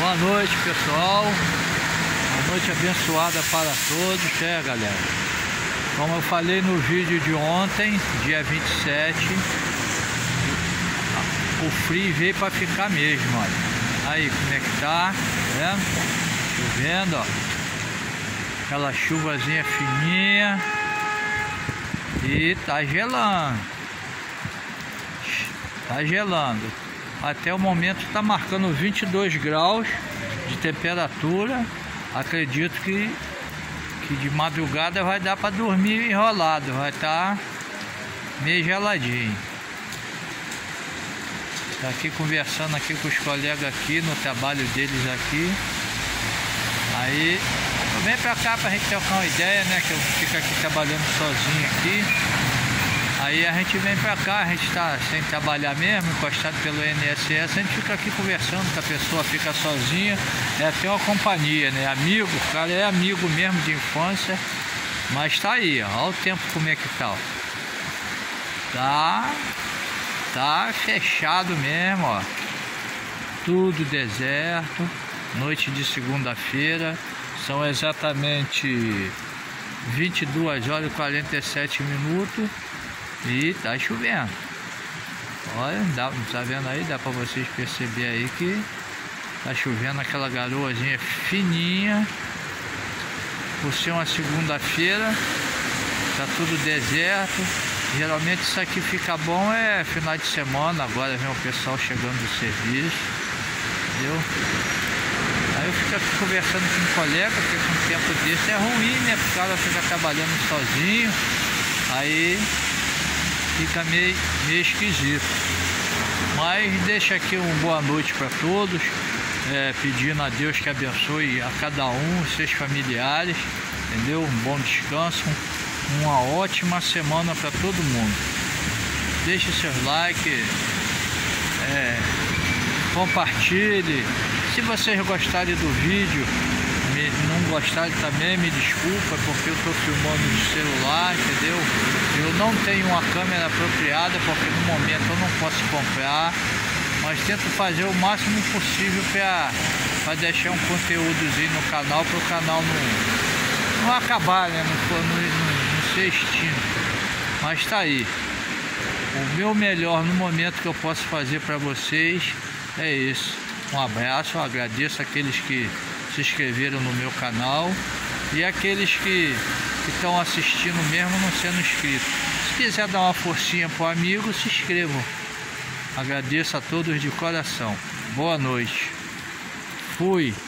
Boa noite, pessoal. Uma noite abençoada para todos, galera. Como eu falei no vídeo de ontem, dia 27, o frio veio para ficar mesmo, olha. Aí como é que tá, vendo? Chovendo, ó. Aquela chuvazinha fininha. E tá gelando. Tá gelando. Até o momento está marcando 22 graus de temperatura. Acredito que de madrugada vai dar para dormir enrolado. Vai estar meio geladinho. Tá aqui conversando aqui com os colegas aqui no trabalho deles aqui. Aí vem pra cá pra gente trocar uma ideia, né? Que eu fico aqui trabalhando sozinho aqui. Aí a gente vem pra cá, a gente tá sem trabalhar mesmo, encostado pelo INSS, a gente fica aqui conversando com a pessoa, fica sozinha, é até uma companhia, né? Amigo, o cara é amigo mesmo de infância, mas tá aí, ó, olha o tempo como é que tá, ó. Tá fechado mesmo, ó. Tudo deserto, noite de segunda-feira, são exatamente 22 horas e 47 minutos. E tá chovendo. Olha, tá vendo aí? Dá pra vocês perceber aí que tá chovendo aquela garoazinha fininha. Por ser uma segunda-feira, tá tudo deserto. Geralmente isso aqui fica bom final de semana. Agora vem o pessoal chegando do serviço, entendeu? Aí eu fico aqui conversando com um colega, porque com um tempo desse é ruim, né? Porque o cara fica trabalhando sozinho. Aí fica meio esquisito. Mas deixa aqui uma boa noite para todos, pedindo a Deus que abençoe a cada um, seus familiares, entendeu? Um bom descanso, uma ótima semana para todo mundo. Deixe seus likes, compartilhe. Se vocês gostarem do vídeo, não gostarem também, me desculpa, porque eu estou filmando de celular, entendeu? Eu não tenho uma câmera apropriada, porque no momento eu não posso comprar, mas tento fazer o máximo possível para deixar um conteúdozinho no canal, para o canal não acabar, né? Não ser extinto. Mas tá aí. O meu melhor no momento que eu posso fazer para vocês é isso. Um abraço, eu agradeço aqueles que se inscreveram no meu canal e aqueles que estão assistindo mesmo não sendo inscritos. Se quiser dar uma forcinha pro amigo, se inscrevam. Agradeço a todos de coração. Boa noite. Fui.